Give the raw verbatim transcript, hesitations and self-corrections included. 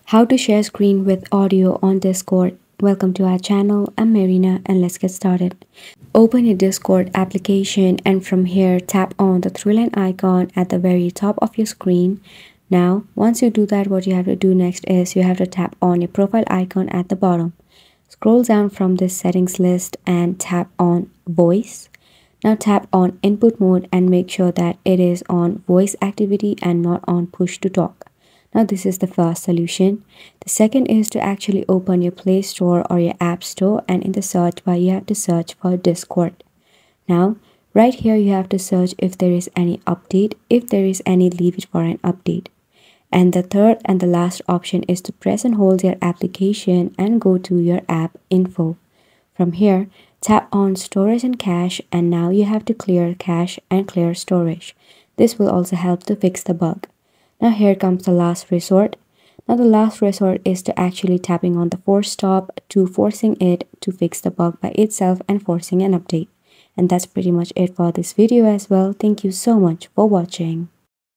How to share screen with audio on Discord. Welcome to our channel. I'm Marina and let's get started. Open your Discord application and from here tap on the three line icon at the very top of your screen. Now once you do that, what you have to do next is you have to tap on your profile icon at the bottom. Scroll down from this settings list and tap on voice. Now tap on input mode and make sure that it is on voice activity and not on push to talk. Now this is the first solution. The second is to actually open your Play Store or your App Store, and in the search bar you have to search for Discord. Now right here you have to search if there is any update. If there is any, leave it for an update. And the third and the last option is to press and hold your application and go to your app info. From here tap on storage and cache, and now you have to clear cache and clear storage. This will also help to fix the bug. Now here comes the last resort. Now the last resort is to actually tapping on the force stop to forcing it to fix the bug by itself and forcing an update. And that's pretty much it for this video as well. Thank you so much for watching.